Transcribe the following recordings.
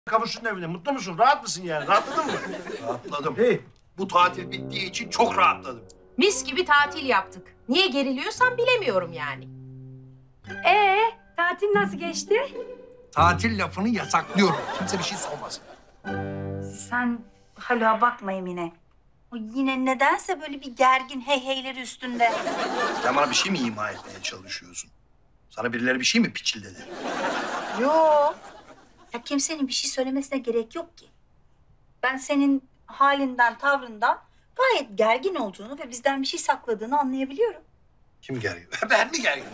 Kavuştun evine. Mutlu musun? Rahat mısın yani? Rahatladın mı? Rahatladım. İyi. Bu tatil bittiği için çok rahatladım. Mis gibi tatil yaptık. Niye geriliyorsan bilemiyorum yani. Tatil nasıl geçti? Tatil lafını yasaklıyorum. Kimse bir şey sormasın. Sen Haluk'a bakma Emine. O yine nedense böyle bir gergin heyheyleri üstünde. Sen bana bir şey mi ima etmeye çalışıyorsun? Sana birileri bir şey mi piçildedi? Yo. Ya kimsenin bir şey söylemesine gerek yok ki. Ben senin halinden, tavrından gayet gergin olduğunu ve bizden bir şey sakladığını anlayabiliyorum. Kim gergin? Ben mi gergin?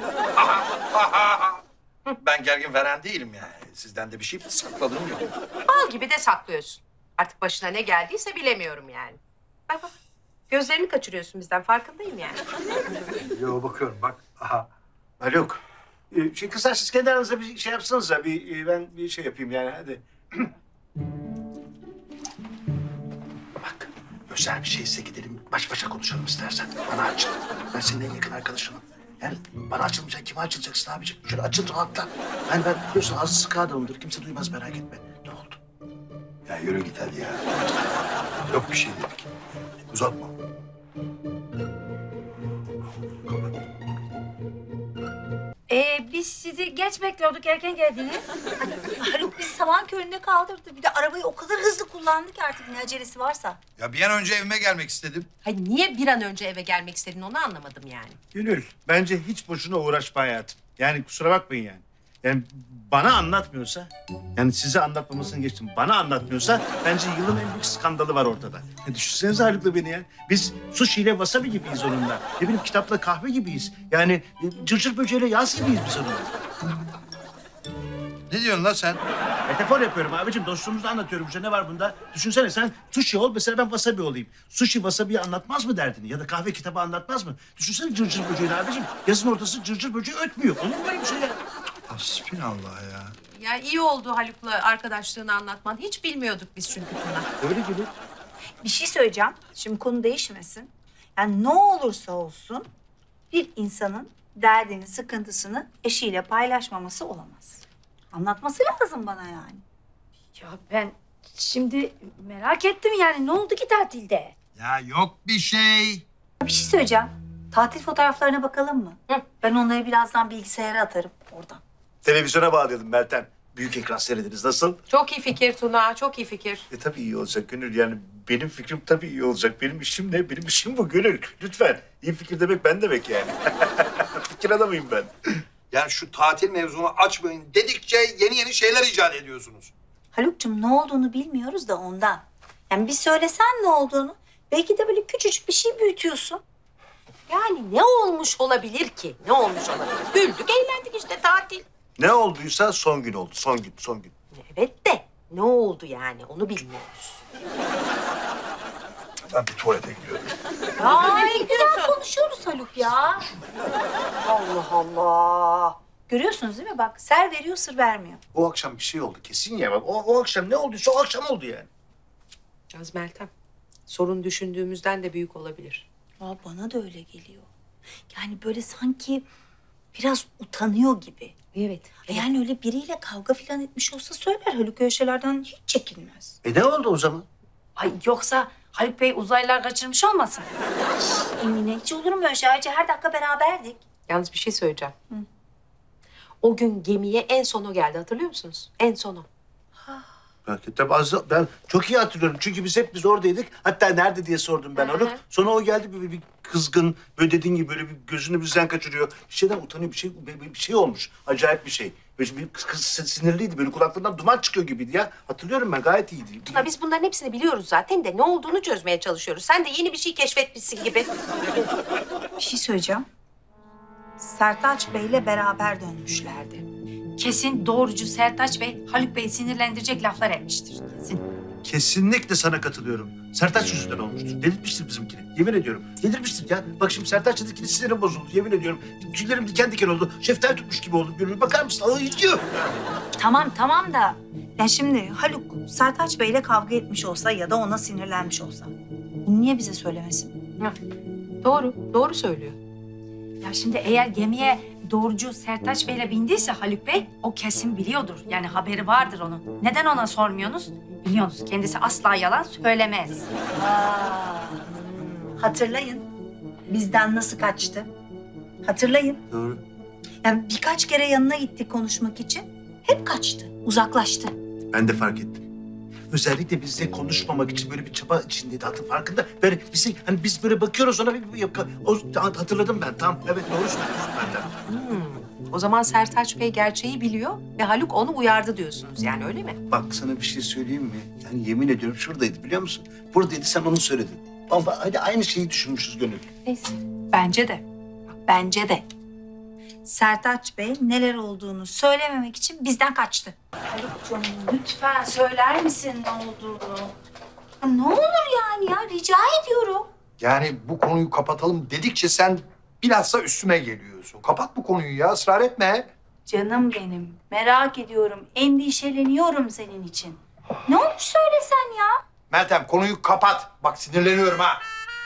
Ben gergin veren değilim yani. Sizden de bir şey sakladığım yok. Bal gibi de saklıyorsun. Artık başına ne geldiyse bilemiyorum yani. Bak bak. Gözlerini kaçırıyorsun bizden farkındayım yani. Yo bakıyorum bak. Aha. Haluk. Kızlar siz kendi aranızda bir şey yapsanız da ben bir şey yapayım yani hadi. Bak, özel bir şeyse gidelim baş başa konuşalım istersen. Bana açıl. Ben senin en yakın arkadaşınım. Yani bana açılmayacak, kime açılacaksın abiciğim? Şöyle açıl rahatla. Ben biliyorsun ağzı sıkı adamımdır. Kimse duymaz merak etme. Ne oldu? Ya yürü git hadi ya. Yok bir şey dedik. Uzatma. Biz sizi geç bekliyorduk, erken geldiniz. Haluk bizi sabahın köründe kaldırdı. Bir de arabayı o kadar hızlı kullandı ki artık ne acelesi varsa. Ya bir an önce evime gelmek istedim. Hayır niye bir an önce eve gelmek istedin onu anlamadım yani. Gönül, bence hiç boşuna uğraşma hayatım. Yani kusura bakmayın yani. Yani bana anlatmıyorsa, yani size anlatmamasını geçtim. Bana anlatmıyorsa bence yılın en büyük skandalı var ortada. Ya düşünsenize Haluk'la beni ya. Biz sushi ile wasabi gibiyiz onunla. Ne bileyim kitapla kahve gibiyiz. Yani cırcır böceğiyle yaz gibiyiz biz onunla. Ne diyorsun lan sen? Metafor yapıyorum abicim. Dostluğumuzu anlatıyorum. Ne var bunda? Düşünsene sen sushi ol, mesela ben wasabi olayım. Sushi wasabi'yi anlatmaz mı derdini? Ya da kahve kitabı anlatmaz mı? Düşünsene cırcır böceğini abicim. Yazın ortası cırcır böceği ötmüyor. Olur mu böyle bir şey ya? Hasbinallah ya. Ya iyi oldu Haluk'la arkadaşlığını anlatman. Hiç bilmiyorduk biz çünkü Tuna. Öyle gibi. Bir şey söyleyeceğim. Şimdi konu değişmesin. Yani ne olursa olsun bir insanın derdini, sıkıntısını eşiyle paylaşmaması olamaz. Anlatması lazım bana yani. Ya ben şimdi merak ettim yani ne oldu ki tatilde? Ya yok bir şey. Bir şey söyleyeceğim. Tatil fotoğraflarına bakalım mı? Hı. Ben onları birazdan bilgisayara atarım oradan. Televizyona bağlayalım Meltem. Büyük ekran seyrediniz. Nasıl? Çok iyi fikir Tuna, çok iyi fikir. Tabii iyi olacak Gönül. Yani benim fikrim tabii iyi olacak. Benim işim ne? Benim işim bu Gönül. Lütfen. İyi fikir demek ben demek yani. Fikir adamıyım ben. Yani şu tatil mevzunu açmayın dedikçe yeni şeyler icat ediyorsunuz. Haluk'cum ne olduğunu bilmiyoruz da ondan. Yani bir söylesen ne olduğunu. Belki de böyle küçücük bir şey büyütüyorsun. Yani ne olmuş olabilir ki? Ne olmuş olabilir? Güldük, eğlendik işte tatil. Ne olduysa son gün oldu. Son gün, son gün. Evet de ne oldu yani onu bilmiyoruz. Ben bir tuvalete gidiyorum. Ay güzel konuşuyoruz Haluk ya. Allah Allah. Görüyorsunuz değil mi? Bak ser veriyor sır vermiyor. O akşam bir şey oldu kesin ya. Bak, o akşam ne olduysa o akşam oldu yani. Yalnız Meltem, sorun düşündüğümüzden de büyük olabilir. Aa, bana da öyle geliyor. Yani böyle sanki biraz utanıyor gibi. Evet. Yani öyle biriyle kavga falan etmiş olsa söyler. Haluk öyle şeylerden hiç çekinmez. Ne oldu o zaman? Ay yoksa Haluk Bey uzaylılar kaçırmış olmasın? Emine hiç olur mu öyle şey? Ayrıca her dakika beraberdik. Yalnız bir şey söyleyeceğim. O gün gemiye en son o geldi hatırlıyor musunuz? En sonu. Tabii ben çok iyi hatırlıyorum. Çünkü biz oradaydık. Hatta nerede diye sordum ben Haluk. Sonra o geldi bir kızgın. Böyle dediğin gibi böyle bir gözünü bizden kaçırıyor. Bir şeyden utanıyor. Bir şey olmuş. Acayip bir şey. Böyle bir kız sinirliydi. Böyle kulaklarından duman çıkıyor gibiydi ya. Hatırlıyorum ben gayet iyiydi. Tuna biz bunların hepsini biliyoruz zaten de ne olduğunu çözmeye çalışıyoruz. Sen de yeni bir şey keşfetmişsin gibi. Bir şey söyleyeceğim. Sertaç Bey'le beraber dönmüşlerdi. Kesin doğrucu Sertaç Bey Haluk Bey'i sinirlendirecek laflar etmiştir. Kesin. Kesinlikle sana katılıyorum. Sertaç yüzünden olmuştur. Delirtmiştir bizimkini. Yemin ediyorum. Delirtmiştir ya. Bak şimdi Sertaç dedikleri sinirim bozuldu. Yemin ediyorum. Tüylerim diken diken oldu. Şeftali tutmuş gibi oldu. Görüyor. Bakar mısın? Ay gidiyor. Tamam da. Ya şimdi Haluk Sertaç Bey'le kavga etmiş olsa ya da ona sinirlenmiş olsa. Bunu niye bize söylemesin? Doğru söylüyor. Ya şimdi eğer gemiye doğrucu Sertaç Bey'le bindiyse Haluk Bey, o kesin biliyordur. Yani haberi vardır onun. Neden ona sormuyorsunuz? Biliyorsunuz kendisi asla yalan söylemez. Hatırlayın. Bizden nasıl kaçtı? Hatırlayın. Doğru. Yani birkaç kere yanına gittik konuşmak için. Hep kaçtı, uzaklaştı. Ben de fark ettim. Özellikle bizle konuşmamak için böyle bir çaba içindeydi. Farkında. Böyle bizi hani biz böyle bakıyoruz ona hatırladım ben. Tamam evet doğru söylüyorsun benden. O zaman Sertaç Bey gerçeği biliyor ve Haluk onu uyardı diyorsunuz yani öyle mi? Bak sana bir şey söyleyeyim mi? Yani yemin ediyorum şuradaydı biliyor musun? Buradaydı sen onu söyledin. Vallahi hadi aynı şeyi düşünmüşüz Gönül. Neyse. Bence de. Bak, bence de. Sertaç Bey neler olduğunu söylememek için bizden kaçtı. Haluk'cum lütfen söyler misin ne olduğunu? Ya ne olur yani ya rica ediyorum. Yani bu konuyu kapatalım dedikçe sen bilhassa üstüme geliyorsun. Kapat bu konuyu ya, ısrar etme. Canım benim merak ediyorum, endişeleniyorum senin için. Ne olur söylesen ya. Meltem konuyu kapat. Bak sinirleniyorum ha.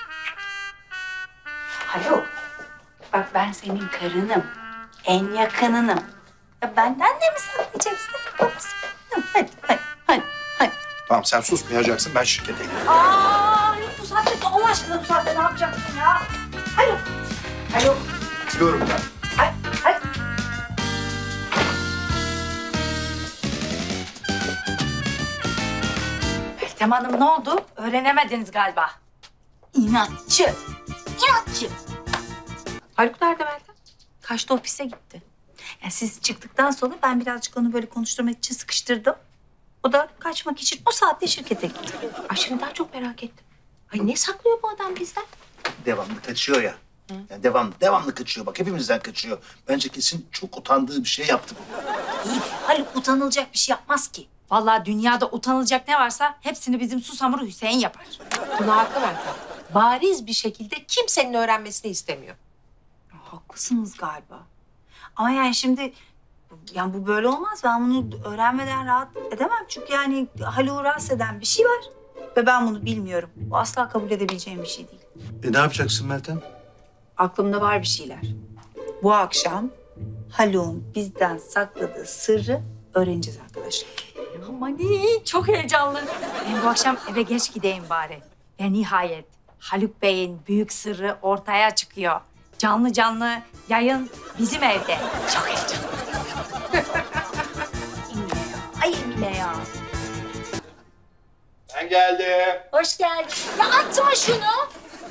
Haluk, bak ben senin karınım, en yakınınım. Ya benden de mi saklayacaksın? Hadi, hadi. Tamam sen susmayacaksın, ben şirkete gidiyorum. Aa, bu saatte Allah aşkına bu saatte ne yapacaksın ya? Haluk, Haluk. Gidiyorum ben. Hadi. Meltem Hanım ne oldu? Öğrenemediniz galiba. İnatçı. İnatçı. Haluk nerede Meltem? Kaçtı ofise gitti. Yani siz çıktıktan sonra ben birazcık onu böyle konuşturmak için sıkıştırdım. O da kaçmak için o saatte şirkete gitti. Ay şimdi daha çok merak ettim. Ay ne saklıyor bu adam bizden? Devamlı kaçıyor ya. Yani devamlı kaçıyor. Bak hepimizden kaçıyor. Bence kesin çok utandığı bir şey yaptı bu. İyi de Haluk utanılacak bir şey yapmaz ki. Vallahi dünyada utanılacak ne varsa hepsini bizim susamuru Hüseyin yapar. Buna haklı Meltem. Bariz bir şekilde kimsenin öğrenmesini istemiyor. Haklısınız galiba. Ama yani şimdi yani bu böyle olmaz. Ben bunu öğrenmeden rahat edemem. Çünkü yani Haluk'u rahatsız eden bir şey var. Ve ben bunu bilmiyorum. Bu asla kabul edebileceğim bir şey değil. Ne yapacaksın Meltem? Aklımda var bir şeyler. Bu akşam Haluk'un bizden sakladığı sırrı öğreneceğiz arkadaşlar. Aman iyi, çok heyecanlı. Ben bu akşam eve geç gideyim bari. Ve nihayet Haluk Bey'in büyük sırrı ortaya çıkıyor. Canlı canlı yayın bizim evde. Çok heyecanlı. Ay Emine ya. Ben geldim. Hoş geldin. Ya atma şunu.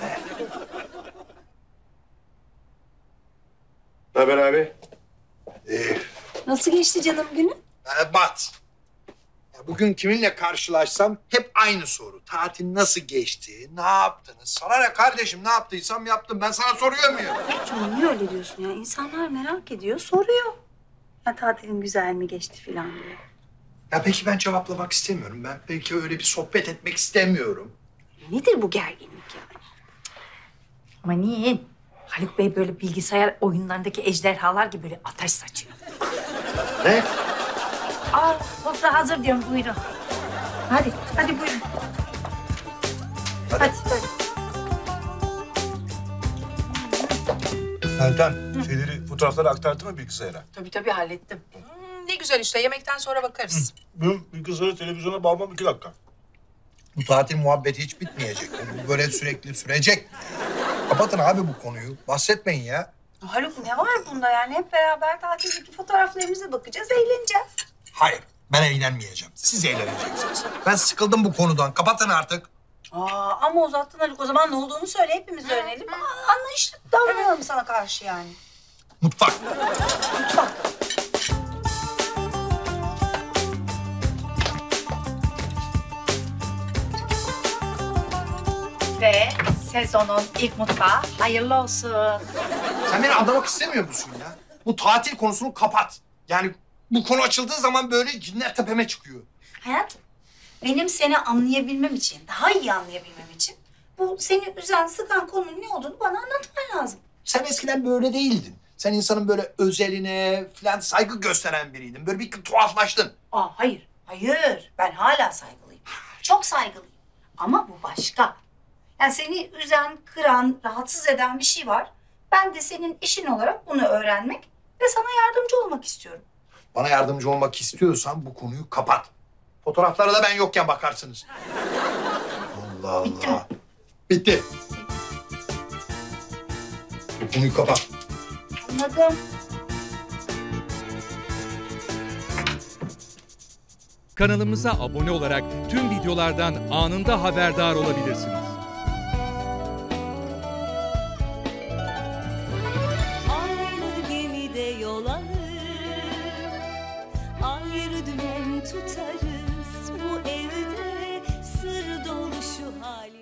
Ne haber abi? Nasıl geçti canım günü? Berbat. Ya bugün kiminle karşılaşsam hep aynı soru. Tatil nasıl geçti? Ne yaptınız? Sana ne kardeşim, ne yaptıysam yaptım. Ben sana soruyor muyum? Canım niye öyle diyorsun ya? İnsanlar merak ediyor, soruyor. Ya tatilin güzel mi geçti filan diye. Ya peki ben cevaplamak istemiyorum. Ben belki öyle bir sohbet etmek istemiyorum. Nedir bu gerginlik yani? Aman iyi. Haluk Bey böyle bilgisayar oyunlarındaki ejderhalar gibi böyle ateş saçıyor. Ne? Aa, sofra hazır diyorum, buyurun. Hadi buyurun. Hadi. Meltem, fotoğrafları aktardın mı bilgisayara? Tabii hallettim. Ne güzel işte yemekten sonra bakarız. Benim bilgisayarı televizyona bağlamam 2 dakika. Bu tatil muhabbeti hiç bitmeyecek. Bu böyle sürekli sürecek. Kapatın abi bu konuyu. Bahsetmeyin ya. Haluk ne var bunda yani? Hep beraber tatildeki fotoğraflarımıza bakacağız, eğleneceğiz. Hayır, ben eğlenmeyeceğim. Siz eğleneceksiniz. Ben sıkıldım bu konudan. Kapatın artık. Aa, ama uzattın Haluk. O zaman ne olduğunu söyle, hepimiz öğrenelim. Anlayışlı davranalım sana karşı yani. Mutfak. Ve sezonun ilk mutfağı hayırlı olsun. Sen beni anlamak istemiyor musun ya? Bu tatil konusunu kapat. Yani bu konu açıldığı zaman böyle cinler tepeme çıkıyor. Hayatım, benim seni anlayabilmem için, daha iyi anlayabilmem için bu seni üzen, sıkan konunun ne olduğunu bana anlatman lazım. Sen eskiden böyle değildin. Sen insanın böyle özeline falan saygı gösteren biriydin. Böyle bir tuhaflaştın. Aa, hayır. Ben hala saygılıyım. Çok saygılıyım. Ama bu başka. Yani seni üzen, kıran, rahatsız eden bir şey var. Ben de senin işin olarak bunu öğrenmek ve sana yardımcı olmak istiyorum. Bana yardımcı olmak istiyorsan bu konuyu kapat. Fotoğraflara da ben yokken bakarsınız. Allah Allah. Bitti mi? Bitti. Bu konuyu kapat. Anladım. Kanalımıza abone olarak tüm videolardan anında haberdar olabilirsiniz. Aynı gemide yol alır, ayrı dümen tutarız. Bu evde sır dolu şu halimiz.